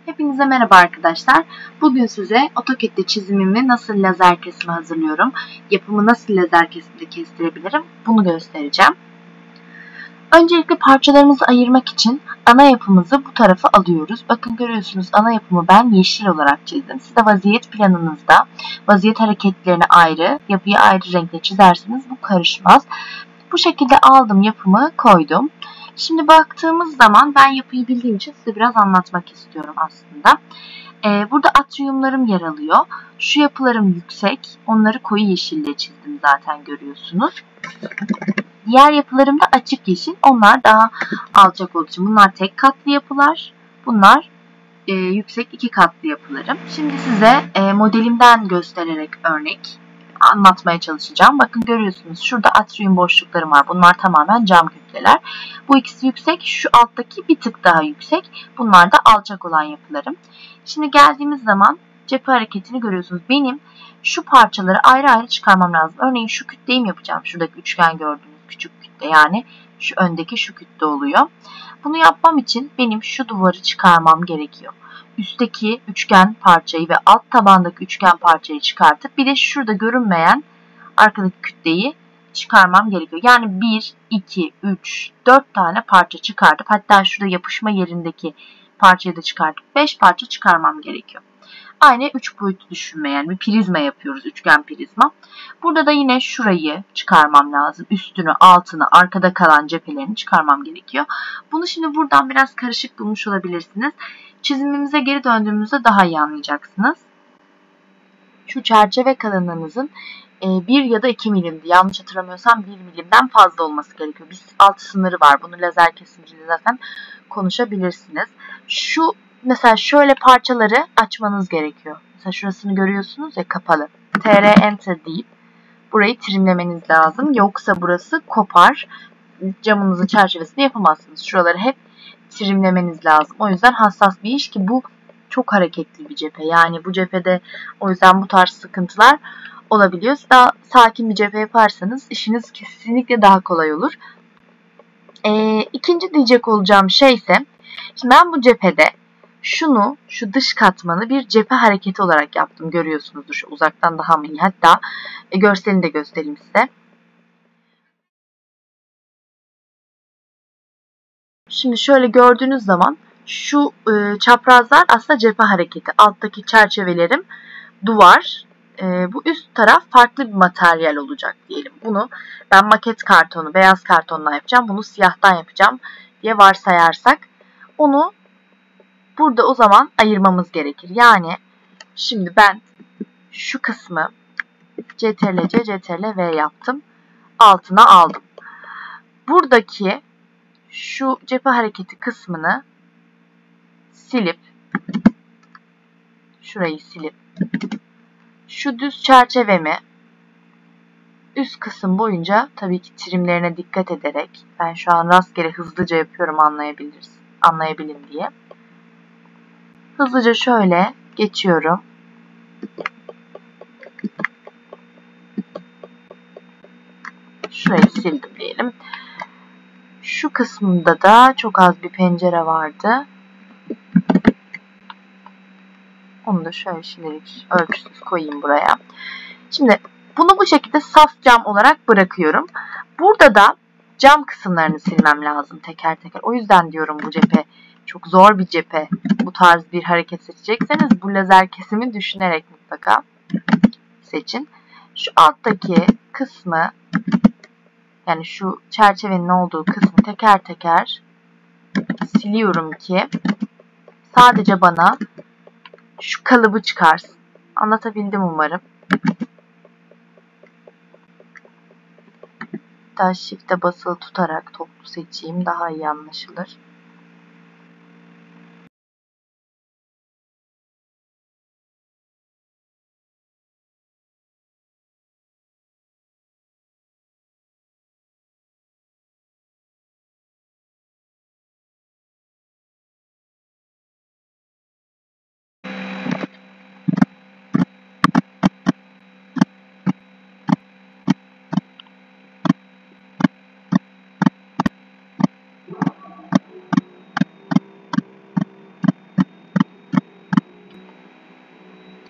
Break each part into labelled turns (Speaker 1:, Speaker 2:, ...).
Speaker 1: Hepinize merhaba arkadaşlar. Bugün size AutoCAD'de çizimimi nasıl lazer kesimi hazırlıyorum, yapımı nasıl lazer kesimde kestirebilirim bunu göstereceğim. Öncelikle parçalarımızı ayırmak için ana yapımızı bu tarafa alıyoruz. Bakın görüyorsunuz ana yapımı ben yeşil olarak çizdim. Siz de vaziyet planınızda vaziyet hareketlerini ayrı, yapıyı ayrı renkle çizerseniz bu karışmaz. Bu şekilde aldım yapımı koydum. Şimdi baktığımız zaman ben yapıyı bildiğim için size biraz anlatmak istiyorum aslında. Burada atriyumlarım yer alıyor. Şu yapılarım yüksek. Onları koyu yeşille çizdim zaten görüyorsunuz. Diğer yapılarım da açık yeşil. Onlar daha alçak olduğu için. Bunlar tek katlı yapılar. Bunlar yüksek iki katlı yapılarım. Şimdi size modelimden göstererek örnek anlatmaya çalışacağım. Bakın görüyorsunuz şurada atriyum boşluklarım var. Bunlar tamamen cam kütleler. Bu ikisi yüksek. Şu alttaki bir tık daha yüksek. Bunlar da alçak olan yapılarım. Şimdi geldiğimiz zaman cephe hareketini görüyorsunuz. Benim şu parçaları ayrı ayrı çıkarmam lazım. Örneğin şu kütleyi mi yapacağım? Şuradaki üçgen gördüğünüz küçük kütle yani şu öndeki şu kütle oluyor. Bunu yapmam için benim şu duvarı çıkarmam gerekiyor. Üstteki üçgen parçayı ve alt tabandaki üçgen parçayı çıkartıp bir de şurada görünmeyen arkadaki kütleyi çıkarmam gerekiyor. Yani 1, 2, 3, 4 tane parça çıkartıp hatta şurada yapışma yerindeki parçayı da çıkartıp 5 parça çıkarmam gerekiyor. Aynı 3 boyutlu düşünme yani bir prizma yapıyoruz, üçgen prizma. Burada da yine şurayı çıkarmam lazım. Üstünü, altını, arkada kalan cephelerini çıkarmam gerekiyor. Bunu şimdi buradan biraz karışık bulmuş olabilirsiniz. Çizimimize geri döndüğümüzde daha iyi anlayacaksınız. Şu çerçeve kalınlığınızın 1 ya da 2 milimdi. Yanlış hatırlamıyorsam 1 milimden fazla olması gerekiyor. Bir alt sınırı var. Bunu lazer kesimciyle zaten konuşabilirsiniz. Şu mesela şöyle parçaları açmanız gerekiyor. Mesela şurasını görüyorsunuz ya kapalı. TR Enter deyip burayı trimlemeniz lazım. Yoksa burası kopar. Camınızın çerçevesini yapamazsınız. Şuraları hep trimlemeniz lazım. O yüzden hassas bir iş ki bu çok hareketli bir cephe. Yani bu cephede o yüzden bu tarz sıkıntılar olabiliyor. Daha sakin bir cephe yaparsanız işiniz kesinlikle daha kolay olur. İkinci diyecek olacağım şey ise şimdi ben bu cephede şu dış katmanı bir cephe hareketi olarak yaptım. Görüyorsunuzdur şu uzaktan daha mı iyi. Hatta görselini de göstereyim size. Şimdi şöyle gördüğünüz zaman şu çaprazlar aslında cephe hareketi. Alttaki çerçevelerim duvar. Bu üst taraf farklı bir materyal olacak diyelim. Bunu ben maket kartonu, beyaz kartonla yapacağım. Bunu siyahtan yapacağım diye varsayarsak onu burada o zaman ayırmamız gerekir. Yani şimdi ben şu kısmı CTRL-C, CTRL-V yaptım. Altına aldım. Buradaki şu cephe hareketi kısmını silip şurayı silip şu düz çerçevemi üst kısım boyunca tabii ki trimlerine dikkat ederek ben şu an rastgele hızlıca yapıyorum anlayabilin diye. Hızlıca şöyle geçiyorum. Şurayı sildim diyelim. Şu kısmında da çok az bir pencere vardı. Onu da şöyle şimdilik ölçüsüz koyayım buraya. Şimdi bunu bu şekilde saf cam olarak bırakıyorum. Burada da cam kısımlarını silmem lazım teker teker. O yüzden diyorum bu cephe çok zor bir cephe. Bu tarz bir hareket seçecekseniz bu lazer kesimi düşünerek mutlaka seçin. Şu alttaki kısmı yani şu çerçevenin olduğu kısmı teker teker siliyorum ki sadece bana şu kalıbı çıkarsın. Anlatabildim umarım. Hatta Shift'e basılı tutarak toplu seçeyim. Daha iyi anlaşılır.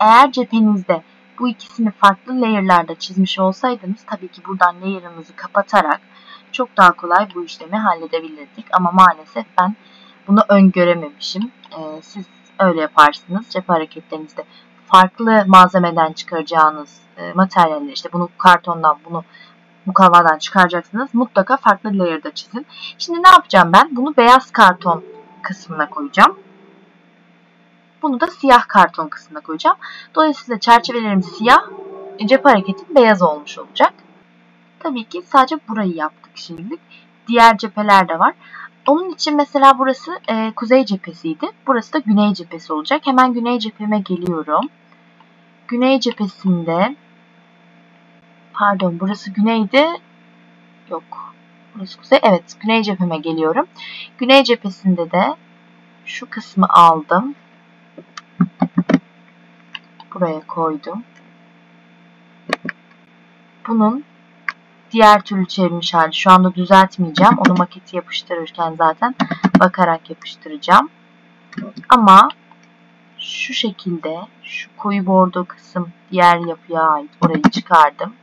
Speaker 1: eğer cephenizde bu ikisini farklı layer'larda çizmiş olsaydınız tabii ki buradan layer'ınızı kapatarak çok daha kolay bu işlemi halledebilirdik. Ama maalesef ben bunu öngörememişim. Siz öyle yaparsınız. Cephe hareketlerinizde farklı malzemeden çıkaracağınız materyaller, işte bunu kartondan, bunu mukavvadan çıkaracaksınız. Mutlaka farklı layer'da çizin. Şimdi ne yapacağım ben? Bunu beyaz karton kısmına koyacağım. Bunu da siyah karton kısmına koyacağım. Dolayısıyla çerçevelerim siyah, cephe hareketim beyaz olmuş olacak. Tabii ki sadece burayı yaptık şimdilik. Diğer cepheler de var. Onun için mesela burası kuzey cephesiydi. Burası da güney cephesi olacak. Hemen güney cepheme geliyorum. Güney cephesinde, pardon burası güneydi. Yok. Burası kuzey. Evet, güney cepheme geliyorum. Güney cephesinde de şu kısmı aldım. Buraya koydum. Bunun diğer türlü çevrilmiş hali. Şu anda düzeltmeyeceğim. Onu maketi yapıştırırken zaten bakarak yapıştıracağım. Ama şu şekilde şu koyu bordo kısım diğer yapıya ait. Orayı çıkardım.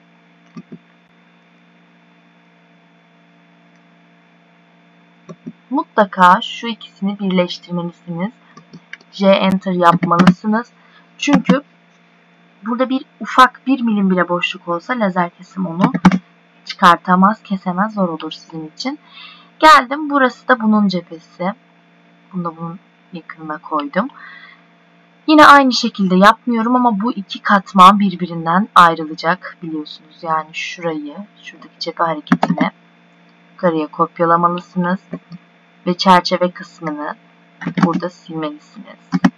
Speaker 1: Mutlaka şu ikisini birleştirmelisiniz. J Enter yapmalısınız. Çünkü burada bir ufak 1 milim bile boşluk olsa lazer kesim onu çıkartamaz, kesemez, zor olur sizin için. Geldim. Burası da bunun cephesi. Bunu da bunun yakınına koydum. Yine aynı şekilde yapmıyorum ama bu iki katman birbirinden ayrılacak biliyorsunuz. Yani şurayı, şuradaki cephe hareketini yukarıya kopyalamalısınız ve çerçeve kısmını burada silmelisiniz.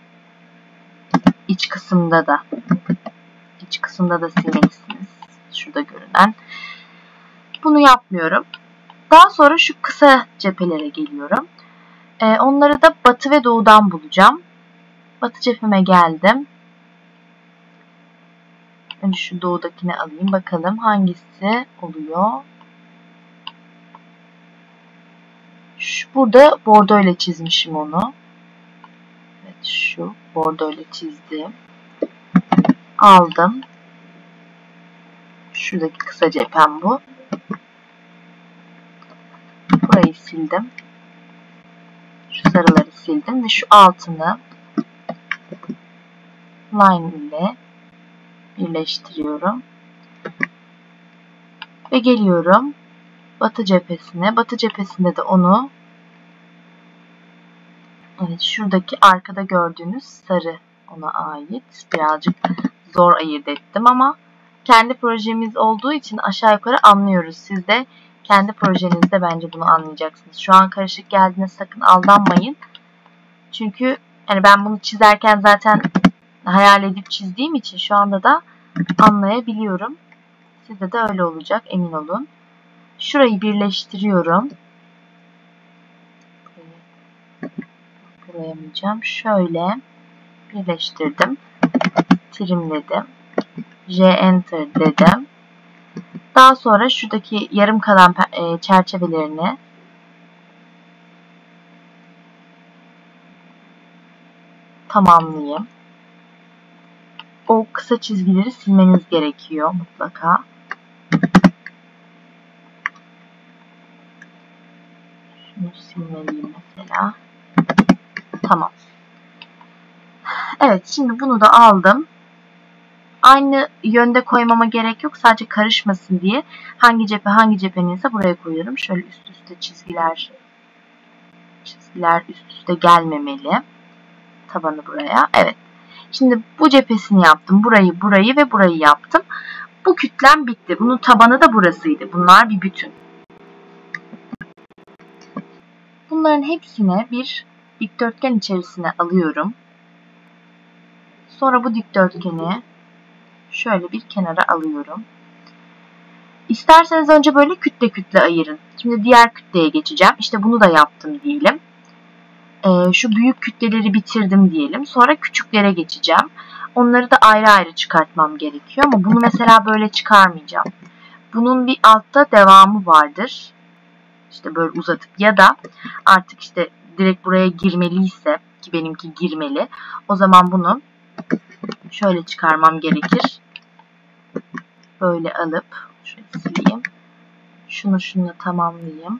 Speaker 1: İç kısımda da silmelisiniz. Şurada görünen. Bunu yapmıyorum. Daha sonra şu kısa cephelere geliyorum. Onları da batı ve doğudan bulacağım. Batı cepheme geldim. Önce şu doğudakini alayım. Bakalım hangisi oluyor. Burada bordo ile çizmişim onu. Evet, şu bordo ile çizdim. Aldım. Şuradaki kısa cephem bu. Burayı sildim. Şu sarıları sildim ve şu altını line ile birleştiriyorum. Ve geliyorum batı cephesine. Batı cephesinde de onu, evet, şuradaki arkada gördüğünüz sarı ona ait. Birazcık zor ayırt ettim ama kendi projemiz olduğu için aşağı yukarı anlıyoruz. Siz de kendi projenizde bence bunu anlayacaksınız. Şu an karışık geldiğine sakın aldanmayın. Çünkü hani ben bunu çizerken zaten hayal edip çizdiğim için şu anda da anlayabiliyorum. Sizde de öyle olacak, emin olun. Şurayı birleştiriyorum. Koyamayacağım. Şöyle birleştirdim. Trimledim. J Enter dedim. Daha sonra şuradaki yarım kalan çerçevelerini tamamlayayım. O kısa çizgileri silmeniz gerekiyor mutlaka. Şunu silmeliyim mesela. Tamam. Evet, şimdi bunu da aldım. Aynı yönde koymama gerek yok. Sadece karışmasın diye hangi cepheniyse buraya koyuyorum. Şöyle üst üste çizgiler üst üste gelmemeli. Tabanı buraya. Evet. Şimdi bu cephesini yaptım. Burayı ve burayı yaptım. Bu kütlem bitti. Bunun tabanı da burasıydı. Bunlar bir bütün. Bunların hepsini bir dikdörtgen içerisine alıyorum. Sonra bu dikdörtgeni şöyle bir kenara alıyorum. İsterseniz önce böyle kütle kütle ayırın. Şimdi diğer kütleye geçeceğim. İşte bunu da yaptım diyelim. Şu büyük kütleleri bitirdim diyelim. Sonra küçüklere geçeceğim. Onları da ayrı ayrı çıkartmam gerekiyor. Ama bunu mesela böyle çıkarmayacağım. Bunun bir altta devamı vardır. İşte böyle uzatıp ya da artık işte direkt buraya girmeliyse, ki benimki girmeli, o zaman bunu şöyle çıkarmam gerekir. Böyle alıp şöyle sileyim. Şununla tamamlayayım.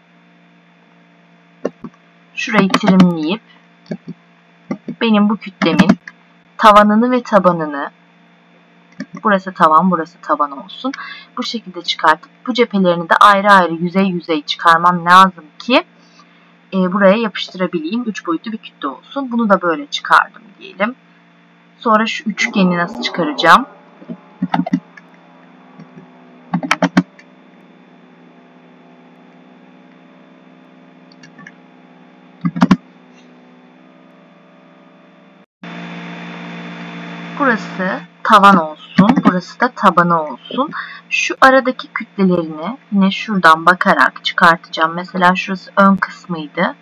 Speaker 1: Şurayı trimleyip benim bu kütlemin tavanını ve tabanını, burası tavan, burası taban olsun, bu şekilde çıkartıp bu cephelerini de ayrı ayrı yüzey çıkarmam lazım ki buraya yapıştırabileyim. 3 boyutlu bir kütle olsun. Bunu da böyle çıkardım diyelim. Sonra şu üçgeni nasıl çıkaracağım? Burası tavan olsun, burası da tabanı olsun. Şu aradaki kütlelerini yine şuradan bakarak çıkartacağım. Mesela şurası ön kısmıydı.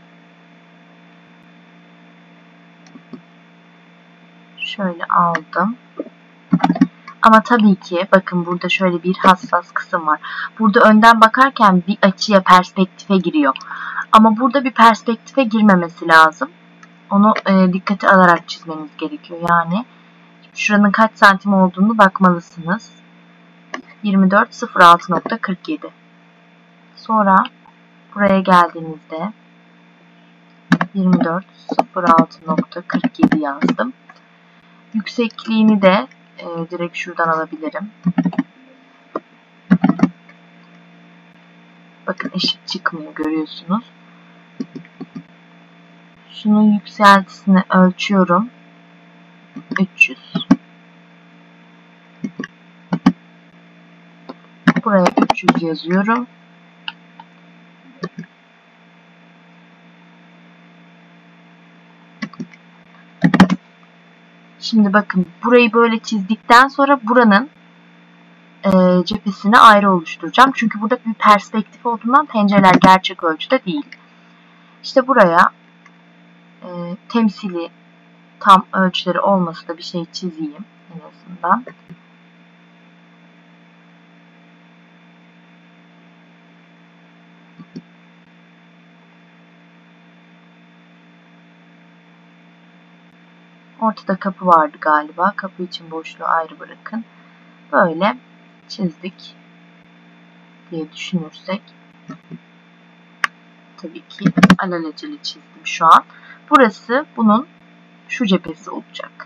Speaker 1: Şöyle aldım. Ama tabii ki bakın burada şöyle bir hassas kısım var. Burada önden bakarken bir açıya, perspektife giriyor. Ama burada bir perspektife girmemesi lazım. Onu dikkate alarak çizmeniz gerekiyor. Yani şuranın kaç santim olduğunu bakmalısınız. 24.06.47. Sonra buraya geldiğinizde 24.06.47 yazdım. Yüksekliğini de direkt şuradan alabilirim. Bakın eşit çıkmıyor, görüyorsunuz. Şunun yükseltisini ölçüyorum. 300. Buraya 300 yazıyorum. Şimdi bakın burayı böyle çizdikten sonra buranın cephesini ayrı oluşturacağım. Çünkü burada bir perspektif olduğundan pencereler gerçek ölçüde değil. İşte buraya temsili tam ölçüleri olmasa da bir şey çizeyim en azından. Ortada kapı vardı galiba. Kapı için boşluğu ayrı bırakın. Böyle çizdik diye düşünürsek. Tabii ki alelacele çizdim şu an. Burası bunun şu cephesi olacak.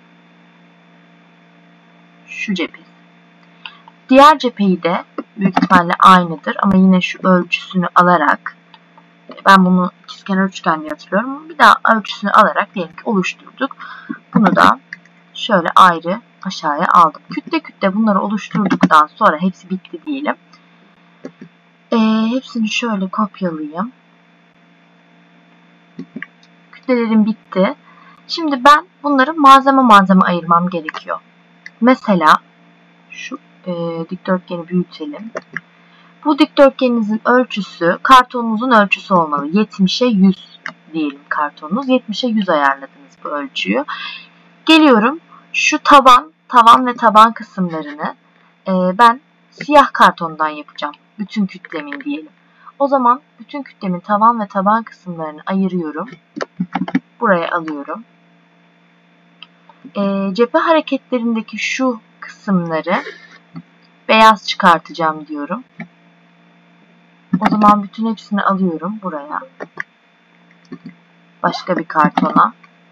Speaker 1: Şu cephesi. Diğer cepheyi de büyük ihtimalle aynıdır ama yine şu ölçüsünü alarak, ben bunu ikizkenar üçgen diye hatırlıyorum. Bir daha ölçüsünü alarak diyelim ki oluşturduk. Bunu da şöyle ayrı aşağıya aldım. Kütle kütle bunları oluşturduktan sonra hepsi bitti diyelim. Hepsini şöyle kopyalayayım. Kütlelerim bitti. Şimdi ben bunları malzeme ayırmam gerekiyor. Mesela şu dikdörtgeni büyütelim. Bu dikdörtgeninizin ölçüsü kartonunuzun ölçüsü olmalı. 70'e 100 diyelim kartonunuz. 70'e 100 ayarladınız bu ölçüyü. Geliyorum şu tavan ve taban kısımlarını ben siyah kartondan yapacağım. Bütün kütlemin diyelim. O zaman bütün kütlemin tavan ve taban kısımlarını ayırıyorum. Buraya alıyorum. Cephe hareketlerindeki şu kısımları beyaz çıkartacağım diyorum. O zaman bütün hepsini alıyorum buraya. Başka bir kartona.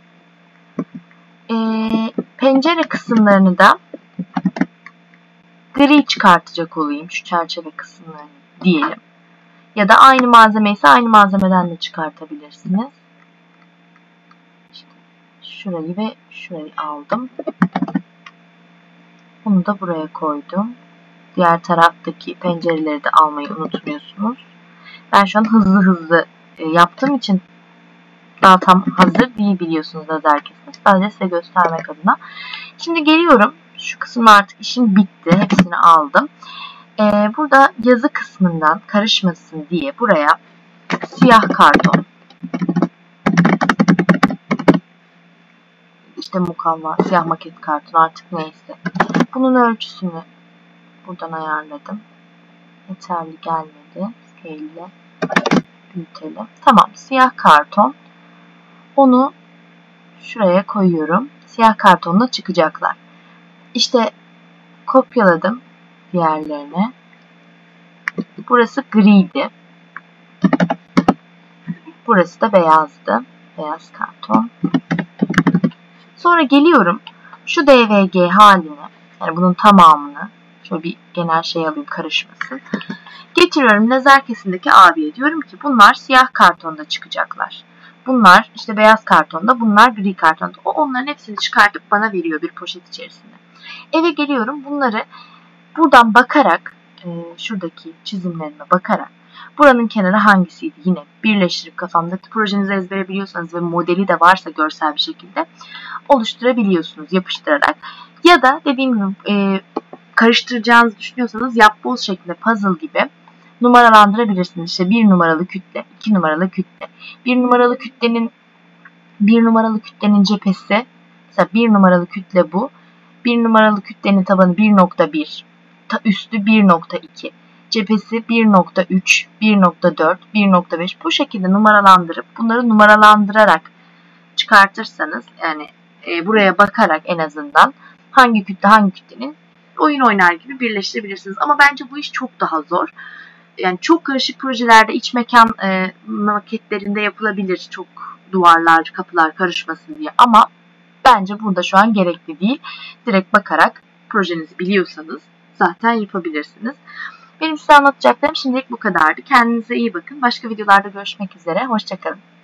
Speaker 1: Pencere kısımlarını da gri çıkartacak olayım. Şu çerçeve kısımlarını diyelim. Ya da aynı malzeme ise aynı malzemeden de çıkartabilirsiniz. İşte şurayı ve şurayı aldım. Bunu da buraya koydum. Diğer taraftaki pencereleri de almayı unutmuyorsunuz. Ben şu an hızlı yaptığım için daha tam hazır değil biliyorsunuz lazer kesme. Sadece size göstermek adına. Şimdi geliyorum. Şu kısımda artık işim bitti. Hepsini aldım. Burada yazı kısmından karışmasın diye buraya siyah karton, işte mukavva, siyah maket karton artık neyse. Bunun ölçüsünü buradan ayarladım. Yeterli gelmedi. Scale ile büyütelim. Tamam. Siyah karton. Onu şuraya koyuyorum. Siyah kartonda çıkacaklar. İşte kopyaladım diğerlerine. Burası griydi. Burası da beyazdı. Beyaz karton. Sonra geliyorum. Şu DVG halini, yani bunun tamamını, şöyle bir genel şey alayım karışmasın. Getiriyorum lazer kesimdeki abiye. Diyorum ki bunlar siyah kartonda çıkacaklar. Bunlar işte beyaz kartonda, bunlar gri kartonda. O onların hepsini çıkartıp bana veriyor bir poşet içerisinde. Eve geliyorum, bunları buradan bakarak, şuradaki çizimlerime bakarak, buranın kenarı hangisiydi yine birleştirip kafamdaki projenizi ezbere biliyorsanız ve modeli de varsa görsel bir şekilde oluşturabiliyorsunuz yapıştırarak. Ya da dediğim gibi karıştıracağınızı düşünüyorsanız yapboz şeklinde puzzle gibi numaralandırabilirsiniz. İşte 1 numaralı kütle, 2 numaralı kütle. 1 numaralı kütlenin cephesi, mesela 1 numaralı kütle bu. 1 numaralı kütlenin tabanı 1.1, üstü 1.2, cephesi 1.3, 1.4, 1.5 bu şekilde numaralandırıp bunları numaralandırarak çıkartırsanız, yani buraya bakarak en azından hangi kütle hangi kütlenin oyun oynar gibi birleştirebilirsiniz. Ama bence bu iş çok daha zor. Yani çok karışık projelerde iç mekan maketlerinde yapılabilir, çok duvarlar, kapılar karışmasın diye. Ama bence burada şu an gerekli değil. Direkt bakarak projenizi biliyorsanız zaten yapabilirsiniz. Benim size anlatacaklarım şimdilik bu kadardı. Kendinize iyi bakın. Başka videolarda görüşmek üzere. Hoşça kalın.